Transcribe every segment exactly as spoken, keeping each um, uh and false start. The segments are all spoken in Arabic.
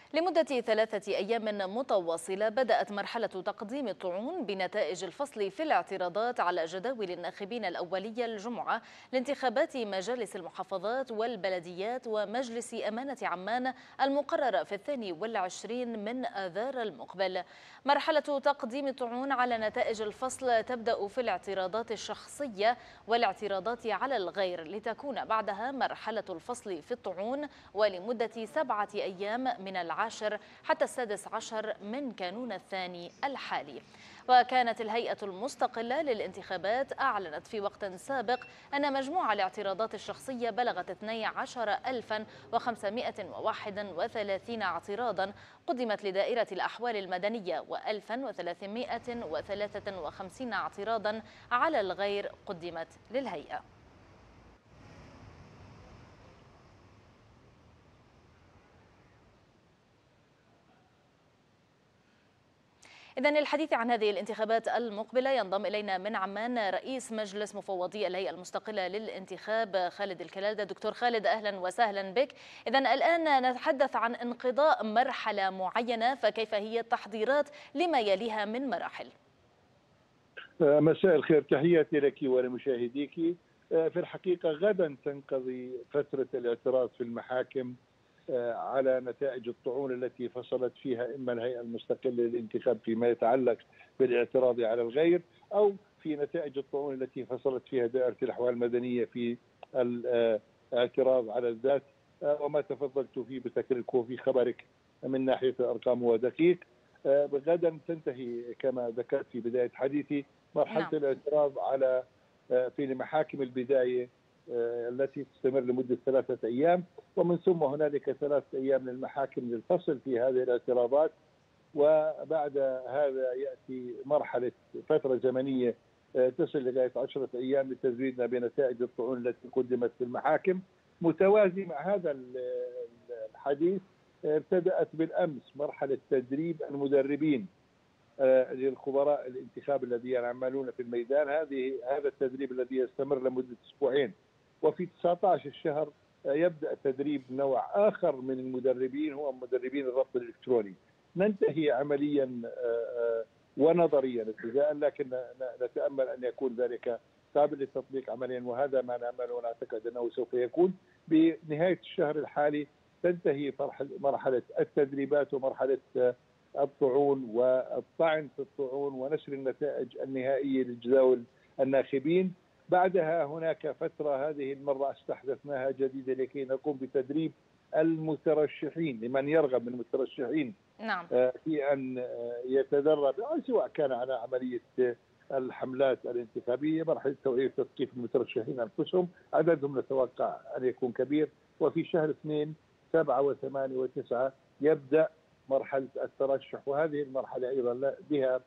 لمدة ثلاثة أيام متواصلة بدأت مرحلة تقديم الطعون بنتائج الفصل في الاعتراضات على جداول الناخبين الأولية الجمعة لانتخابات مجالس المحافظات والبلديات ومجلس أمانة عمان المقررة في الثاني والعشرين من آذار المقبل. مرحلة تقديم الطعون على نتائج الفصل تبدأ في الاعتراضات الشخصية والاعتراضات على الغير، لتكون بعدها مرحلة الفصل في الطعون ولمدة سبعة أيام من العام عشر حتى السادس عشر من كانون الثاني الحالي. وكانت الهيئة المستقلة للانتخابات أعلنت في وقت سابق أن مجموع الاعتراضات الشخصية بلغت اثني عشر ألفا وخمسمائة وواحد وثلاثين اعتراضا قدمت لدائرة الأحوال المدنية وألفا وثلاثمائة وثلاثة وخمسين اعتراضا على الغير قدمت للهيئة. إذن للحديث عن هذه الانتخابات المقبلة ينضم إلينا من عمان رئيس مجلس مفوضي الهيئة المستقلة للانتخاب خالد الكلالدة. دكتور خالد، أهلا وسهلا بك. إذن الآن نتحدث عن انقضاء مرحلة معينة، فكيف هي التحضيرات لما يليها من مراحل؟ مساء الخير، تحياتي لك ولمشاهديك. في الحقيقة غدا تنقضي فترة الاعتراض في المحاكم على نتائج الطعون التي فصلت فيها إما الهيئة المستقلة للانتخاب فيما يتعلق بالاعتراض على الغير، أو في نتائج الطعون التي فصلت فيها دائرة الأحوال المدنية في الاعتراض على الذات. وما تفضلت فيه بتكريرك وفي خبرك من ناحية الأرقام هو دقيق. غدا تنتهي كما ذكرت في بداية حديثي مرحلة نعم. الاعتراض على في محاكم البداية التي تستمر لمدة ثلاثة أيام، ومن ثم هنالك ثلاثة أيام للمحاكم للفصل في هذه الاعتراضات. وبعد هذا يأتي مرحلة فترة زمنية تصل لغاية عشرة أيام لتزويدنا بنتائج الطعون التي قدمت في المحاكم. متوازي مع هذا الحديث ابتدأت بالأمس مرحلة تدريب المدربين للخبراء الانتخاب الذين يعملون في الميدان. هذه هذا التدريب الذي يستمر لمدة أسبوعين، وفي تسعة عشر الشهر يبدأ تدريب نوع آخر من المدربين هو مدربين الربط الإلكتروني. ننتهي عمليا ونظريا ابتداء، لكن نتأمل أن يكون ذلك قابل للتطبيق عمليا، وهذا ما نأمل ونعتقد أنه سوف يكون. بنهاية الشهر الحالي تنتهي مرحلة التدريبات ومرحلة الطعون والطعن في الطعون ونشر النتائج النهائية لجداول الناخبين. بعدها هناك فترة هذه المرة استحدثناها جديدة لكي نقوم بتدريب المترشحين، لمن يرغب من المترشحين نعم. في أن يتدرب سواء كان على عملية الحملات الانتخابية، مرحلة توعية وتثقيف المترشحين أنفسهم. عددهم نتوقع أن يكون كبير، وفي شهر اثنين سبعة وثمانية وتسعة يبدأ مرحلة الترشح، وهذه المرحلة أيضا بها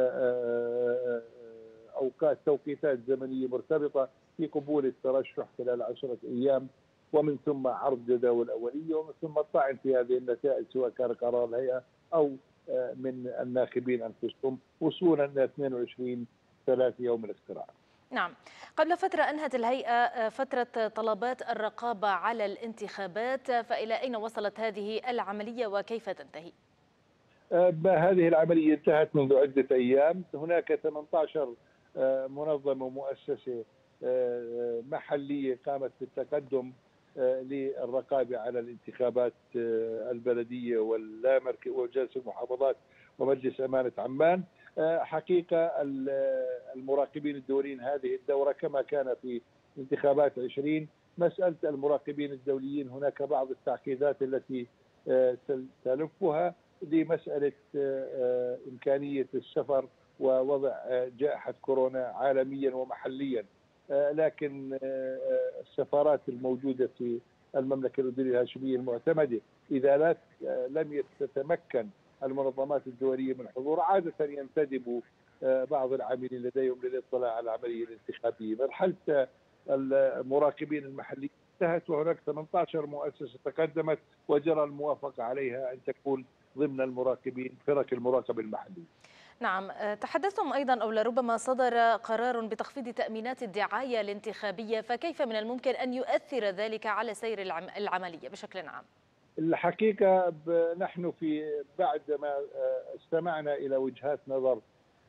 أوقات توقيتات زمنية مرتبطة في قبول الترشح خلال عشرة أيام، ومن ثم عرض جداول أولية، ومن ثم الطعن في هذه النتائج سواء كان قرار الهيئة أو من الناخبين أنفسهم وصولا إلى اثنين وعشرين ثلاثة يوم الاقتراع. نعم. قبل فترة أنهت الهيئة فترة طلبات الرقابة على الانتخابات، فإلى أين وصلت هذه العملية وكيف تنتهي؟ هذه العملية انتهت منذ عدة أيام. هناك ثمانية عشر منظمة ومؤسسة محلية قامت بالتقدم للرقابة على الانتخابات البلدية واللامركزية ومجلس المحافظات ومجلس أمانة عمان. حقيقة المراقبين الدوليين هذه الدورة كما كان في انتخابات عشرين، مسألة المراقبين الدوليين هناك بعض التعقيدات التي تلفها لمسألة إمكانية السفر ووضع جائحة كورونا عالميا ومحليا، لكن السفارات الموجودة في المملكة الأردنية الهاشمية المعتمدة إذا لم تتمكن المنظمات الدولية من حضور عادة ينتدبوا بعض العاملين لديهم للاطلاع على العملية الانتخابية. مرحلة المراقبين المحليين انتهت، وهناك ثمانية عشر مؤسسة تقدمت وجرى الموافقة عليها أن تكون ضمن المراقبين فرق المراقبة المحلي. نعم، تحدثتم أيضا أو لربما صدر قرار بتخفيض تأمينات الدعاية الانتخابية، فكيف من الممكن أن يؤثر ذلك على سير العملية بشكل عام؟ الحقيقة نحن في بعد ما استمعنا إلى وجهات نظر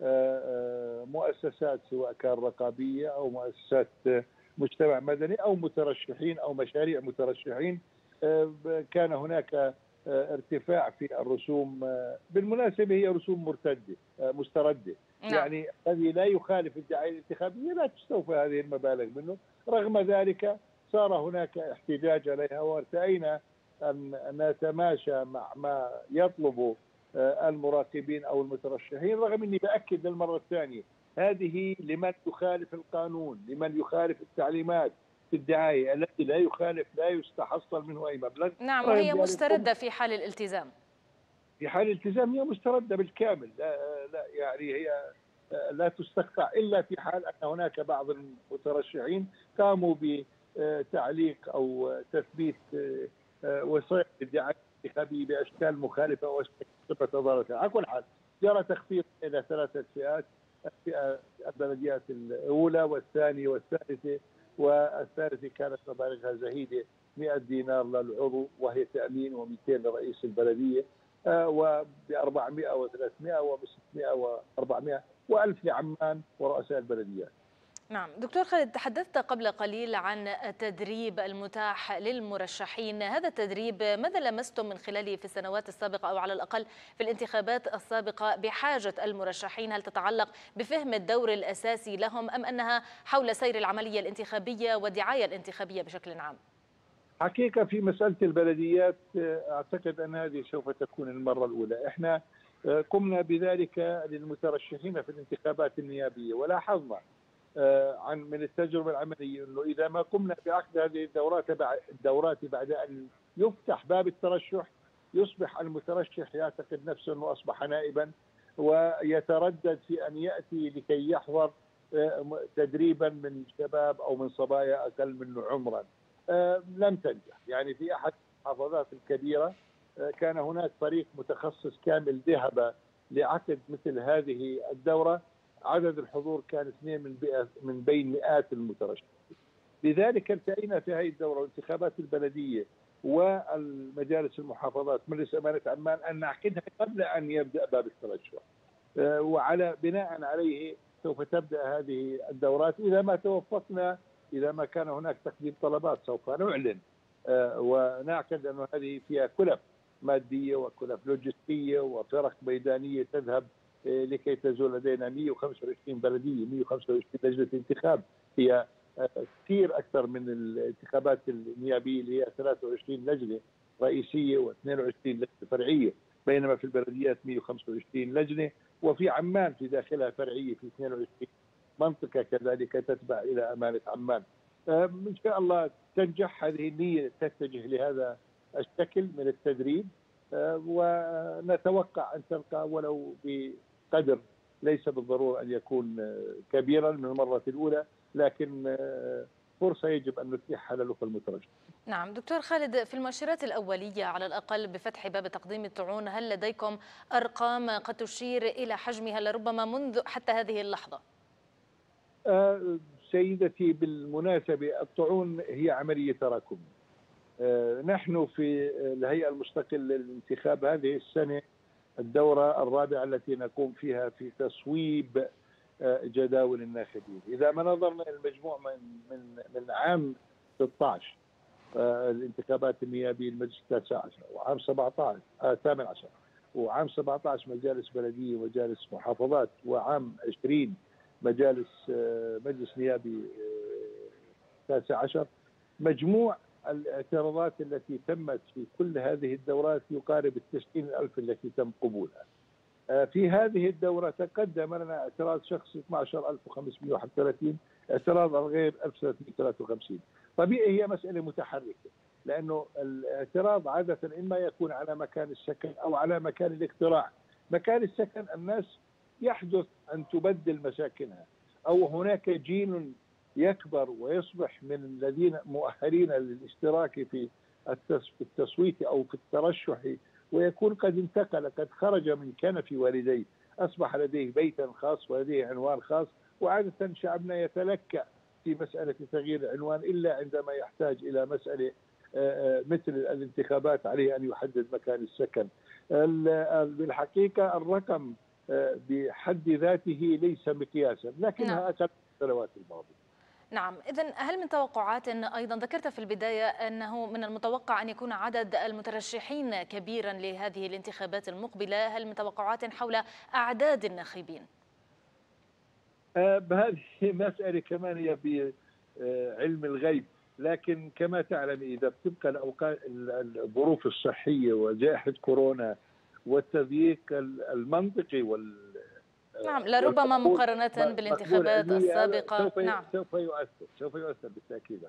مؤسسات سواء كان رقابية أو مؤسسات مجتمع مدني أو مترشحين أو مشاريع مترشحين، كان هناك ارتفاع في الرسوم. بالمناسبة هي رسوم مرتدة مستردة، نعم. يعني الذي لا يخالف الدعاية الانتخابية لا تستوفى هذه المبالغ منه. رغم ذلك صار هناك احتجاج عليها، وارتأينا أن نتماشى مع ما يطلب المراقبين أو المترشحين. رغم أني بأكد للمرة الثانية هذه لمن يخالف القانون، لمن يخالف التعليمات في الدعاية. الذي لا يخالف لا يستحصل منه أي مبلغ. نعم، وهي مستردة في حال الالتزام. في حال الالتزام هي مستردة بالكامل، لا, لا يعني هي لا تستقطع إلا في حال أن هناك بعض المترشحين قاموا بتعليق أو تثبيت وسائل الدعاية الانتخابية بأشكال مخالفة وأشكال تضاربها. على كل حال جرى تخفيض إلى ثلاثة فئات: الفئة البلديات الأولى والثانية والثالثة، والثالثة كانت مبالغها زهيدة مئة دينار للعضو وهي تأمين، ومئتين لرئيس البلدية، وب أربعمئة وثلاثمئة وب ستمئة وأربعمئة وألف لعمان ورؤساء البلديات. نعم دكتور خالد، تحدثت قبل قليل عن التدريب المتاح للمرشحين. هذا التدريب ماذا لمستم من خلاله في السنوات السابقة أو على الأقل في الانتخابات السابقة بحاجة المرشحين؟ هل تتعلق بفهم الدور الأساسي لهم أم أنها حول سير العملية الانتخابية والدعاية الانتخابية بشكل عام؟ حقيقة في مسألة البلديات أعتقد أن هذه سوف تكون المرة الأولى. إحنا قمنا بذلك للمترشحين في الانتخابات النيابية، ولاحظنا عن من التجربة العملية أنه إذا ما قمنا بعقد هذه الدورات الدورات بعد أن يفتح باب الترشح يصبح المترشح يعتقد نفسه أنه أصبح نائبا، ويتردد في أن يأتي لكي يحضر تدريبا من شباب أو من صبايا أقل منه عمرا. لم تنجح. يعني في أحد المحافظات الكبيرة كان هناك فريق متخصص كامل ذهب لعقد مثل هذه الدورة، عدد الحضور كان اثنين من من بين مئات المترشحين. لذلك التقينا في هذه الدورة وانتخابات البلدية والمجالس المحافظات مجلس أمانة عمان أن نعقدها قبل أن يبدأ باب الترشح، وعلى بناء عليه سوف تبدأ هذه الدورات. إذا ما توفقنا، إذا ما كان هناك تقديم طلبات، سوف نعلن ونعقد أن هذه فيها كلف مادية وكلف لوجستية وفرق ميدانية تذهب لكي تزول لدينا مئة وخمسة وعشرين بلدية، مئة وخمسة وعشرين لجنة انتخاب. هي كثير أكثر من الانتخابات النيابية اللي هي ثلاثة وعشرين لجنة رئيسية واثنين وعشرين لجنة فرعية، بينما في البلديات مئة وخمسة وعشرين لجنة، وفي عمان في داخلها فرعية في اثنين وعشرين منطقة كذلك تتبع إلى أمانة عمان. إن شاء الله تنجح هذه النية، تتجه لهذا الشكل من التدريب، ونتوقع أن تلقى ولو بقدر ليس بالضرورة أن يكون كبيرا من المرة الأولى، لكن فرصة يجب أن نتيحها للأخوة المترشحين. نعم دكتور خالد، في المؤشرات الأولية على الأقل بفتح باب تقديم الطعون، هل لديكم أرقام قد تشير إلى حجمها لربما منذ حتى هذه اللحظة؟ أه سيدتي، بالمناسبة الطعون هي عملية تراكمية. أه نحن في الهيئة المستقلة للانتخاب هذه السنة الدورة الرابعة التي نقوم فيها في تصويب جداول الناخبين. إذا ما نظرنا المجموع من من من عام ستة عشر الانتخابات النيابية المجلس التاسع عشر، وعام سبعة عشر الثامن عشر، وعام سبعة عشر مجالس بلدية ومجالس محافظات، وعام عشرين مجالس مجلس نيابي تاسع عشر، مجموع الاعتراضات التي تمت في كل هذه الدورات يقارب التسعين ألف التي تم قبولها. في هذه الدورة تقدم لنا اعتراض شخصي اثني عشر ألف وخمسمئة وواحد وثلاثين، اعتراض الغير ألف وثلاثمئة وثلاثة وخمسين. طبيعي هي مسألة متحركة، لأنه الاعتراض عادة إما يكون على مكان السكن أو على مكان الاقتراع. مكان السكن الناس يحدث أن تبدل مساكنها، أو هناك جيل يكبر ويصبح من الذين مؤهلين للاشتراك في التصويت أو في الترشح، ويكون قد انتقل، قد خرج من كنف والديه، أصبح لديه بيتا خاص ولديه عنوان خاص. وعادة شعبنا يتلكأ في مسألة تغيير العنوان إلا عندما يحتاج إلى مسألة مثل الانتخابات عليه أن يحدد مكان السكن. بالحقيقة الرقم بحد ذاته ليس مقياسا، نعم. لكنها أقل من السنوات الماضية. نعم، إذن هل من توقعات، أيضا ذكرت في البداية أنه من المتوقع أن يكون عدد المترشحين كبيرا لهذه الانتخابات المقبلة، هل من توقعات حول أعداد الناخبين؟ بهذه مسألة كمان هي بعلم الغيب، لكن كما تعلم إذا بتبقى الأوقات الظروف الصحية وجائحة كورونا والتضييق المنطقي وال نعم، لربما مقارنة بالانتخابات السابقة. سوف نعم. سوف يؤثر سوف يؤثر بالتأكيد.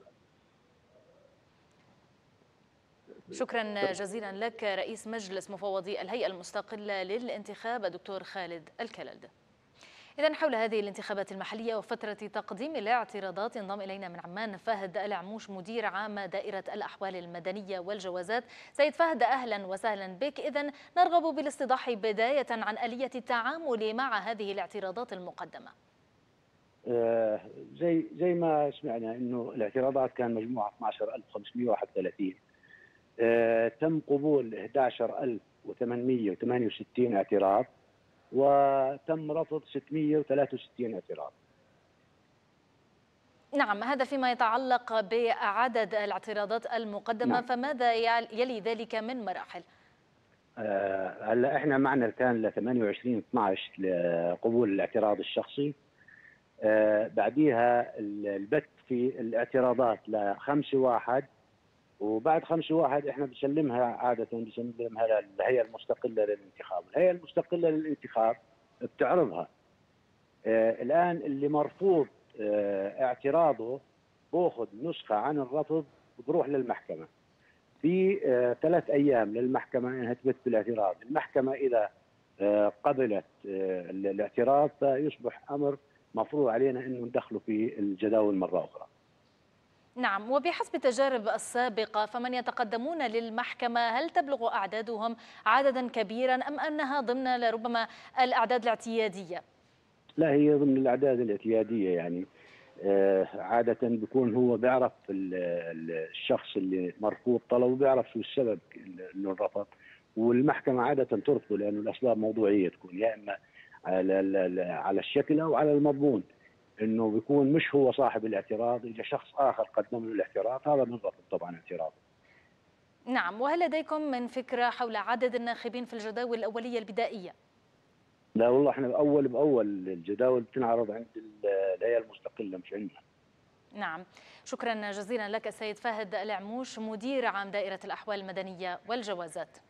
شكرا جزيلا لك رئيس مجلس مفوضي الهيئة المستقلة للانتخاب الدكتور خالد الكللد. إذن حول هذه الانتخابات المحلية وفترة تقديم الاعتراضات انضم إلينا من عمان فهد العموش مدير عام دائرة الأحوال المدنية والجوازات. سيد فهد، أهلا وسهلا بك. إذن نرغب بالاستيضاح بداية عن آلية التعامل مع هذه الاعتراضات المقدمة. آه زي زي ما سمعنا انه الاعتراضات كان مجموعه اثني عشر ألف وخمسمئة وواحد وثلاثين. آه تم قبول أحد عشر ألف وثمانمئة وثمانية وستين اعتراض، وتم رفض ستمئة وثلاثة وستين اعتراض. نعم، هذا فيما يتعلق بعدد الاعتراضات المقدمة. نعم. فماذا يلي ذلك من مراحل؟ هلا آه احنا معنا كان ل ثمانية وعشرين اثناشر لقبول الاعتراض الشخصي. آه بعديها البت في الاعتراضات لخمسة واحد، وبعد خمسة واحد احنا بنسلمها عادة بنسلمها للهيئة المستقلة للانتخاب. الهيئة المستقلة للانتخاب بتعرضها. آه الآن اللي مرفوض آه اعتراضه بأخذ نسخة عن الرفض وبروح للمحكمة في آه ثلاث أيام للمحكمة أنها تثبت بالاعتراض. المحكمة إذا آه قبلت آه الاعتراض فيصبح أمر مفروض علينا أنه ندخله في الجداول مرة أخرى. نعم، وبحسب التجارب السابقة فمن يتقدمون للمحكمة هل تبلغ أعدادهم عددا كبيرا أم أنها ضمن لربما الأعداد الاعتيادية؟ لا، هي ضمن الأعداد الاعتيادية. يعني آه عادة بيكون هو بيعرف الشخص اللي مرفوض طلبه بيعرف شو السبب انه الرفض، والمحكمة عادة ترفضه لأنه الأسباب موضوعية تكون يا إما على على الشكل أو على المضمون، انه بيكون مش هو صاحب الاعتراض. اذا شخص اخر قدم له الاعتراض هذا بنرفض طبعا اعتراضه. نعم، وهل لديكم من فكره حول عدد الناخبين في الجداول الاوليه البدائيه؟ لا والله احنا اول باول الجداول بتنعرض عند الهيئه المستقله مش عندنا. نعم، شكرا جزيلا لك السيد فهد العموش مدير عام دائره الاحوال المدنيه والجوازات.